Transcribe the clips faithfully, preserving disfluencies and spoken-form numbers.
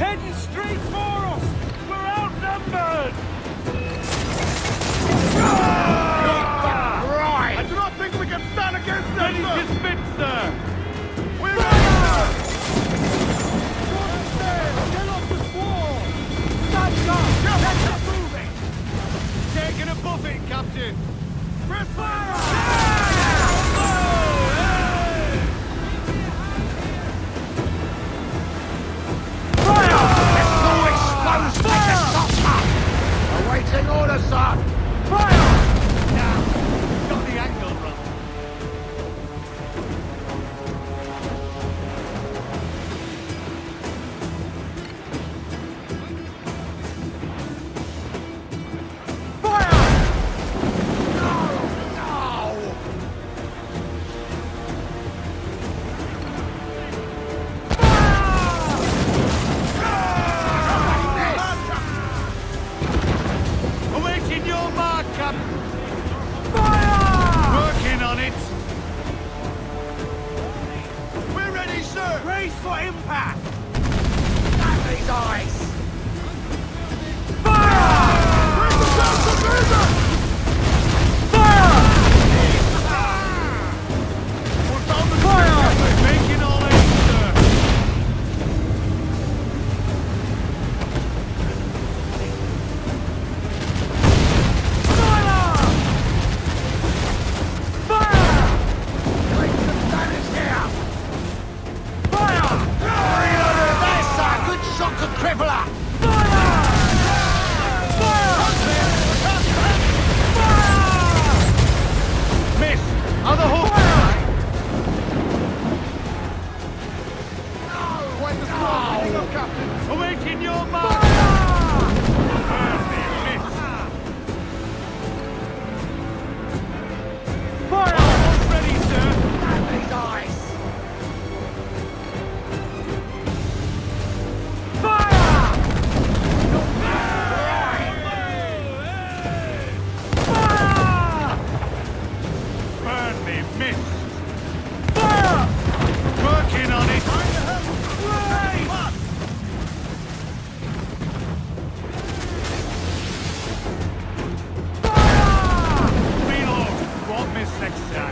heading straight for us! We're outnumbered! Right! I do not think we can stand against them, Ready sir! to spit, sir! We're ready, sir! Get off the squall! Stand up! Let's get moving! Taking a buffet, Captain! Press fire! Awaiting orders, sir! Fire! Now, got the angle wrong. Awaiting your mark, Captain! Fire! Working on it! We're ready, sir! Brace for impact! Stand these eyes! Bring them down to Vader! We're down to Fire! Making all aim, sir! Place some damage here! Fire! There, sir! Good shot to cripple her! Miss! Other hook! Quite the squad picking up, Captain! Awaiting your mark! Perfect miss! Fire! Almost ready, sir! Stand these eyes! Burn me, missed! Fire! Working on it! Reload! Won't miss next time.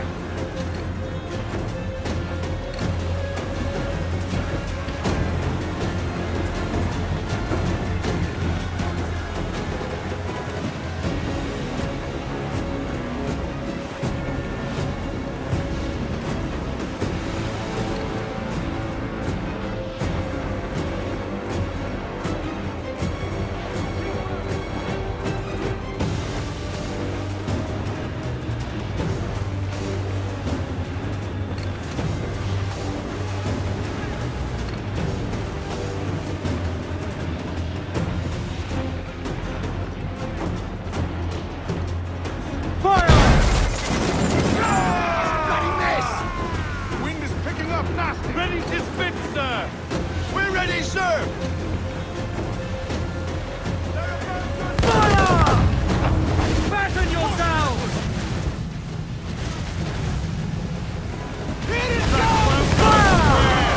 Bloody miss! The wind is picking up nasty! Ready to spit, sir! We're ready, sir! Fasten yourselves! Here it goes! Fire!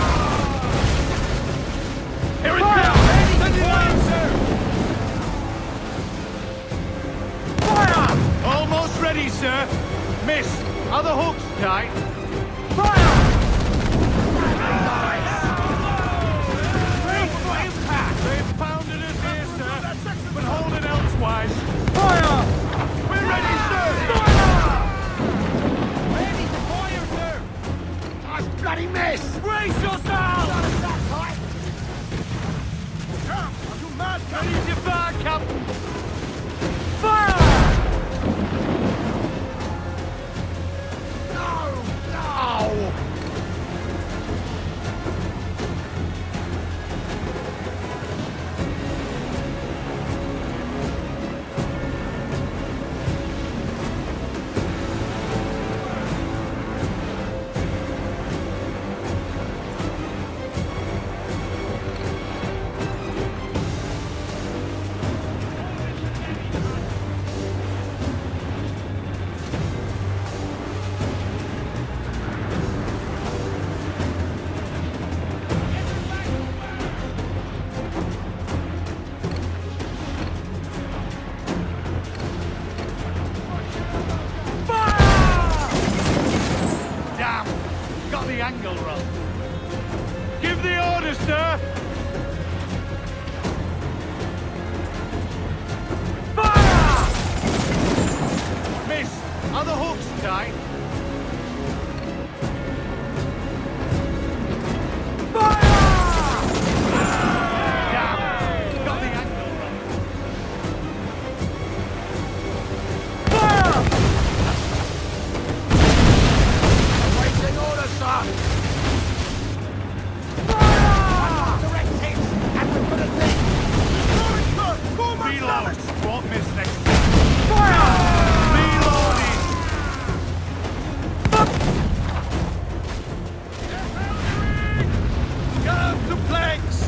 Here it comes! Send it down, sir! Fire! Almost ready, sir. Miss. Other hooks tight. Fire! Stand these eyes! Brace for Thanks!